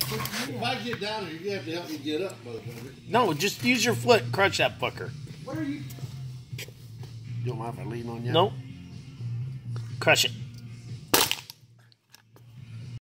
If I get down there, you have to help me get up, motherfucker. No, just use your foot and crush that fucker. What are you? You don't mind if I lean on you? Nope. Crush it.